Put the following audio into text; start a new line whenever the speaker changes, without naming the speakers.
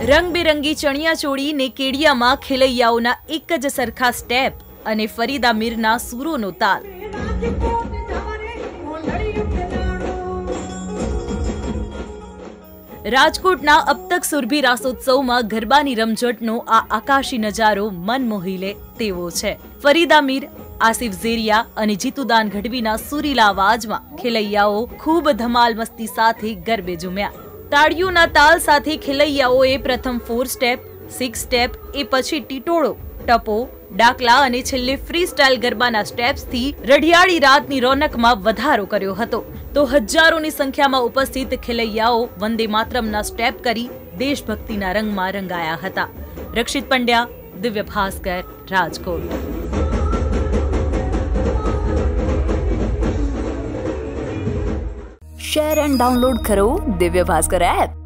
રંગબેરંગી ચણિયાચોળી ને કેડિયામાં ખેલૈયાઓના એક જ સરખા સ્ટેપ અને ફરીદા મીરના સૂરોનો તાલ। રાજકોટના અબ તક સુરભી રાસોત્સવમાં ગરબાની રમઝટનો આ આકાશી નજારો મન મોહી લે તેવો છે। ફરીદા મીર, આસિફ ઝેરિયા અને જીતુદાન ગઢવીના સુરીલા અવાજમાં ખેલૈયાઓ ખૂબ ધમાલ મસ્તી સાથે ગરબે ઝૂમ્યા। તાળીઓના તાલ સાથે ખેલૈયાઓએ પ્રથમ 4 સ્ટેપ, 6 સ્ટેપ, એ પછી ટીટોળો, ટપો, ડાકલા અને છેલ્લે ફ્રી સ્ટાઇલ ગરબાના સ્ટેપ્સથી રઢિયાળી રાતની રોનકમાં વધારો કર્યો હતો। તો હજારોની સંખ્યામાં ઉપસ્થિત ખેલૈયાઓ વંદે માતરમના સ્ટેપ કરી દેશભક્તિના રંગમાં રંગાયા હતા। Rakshit Pandya, Divya Bhaskar, Rajkot.
Share and download करो दिव्य भास्कर ऐप।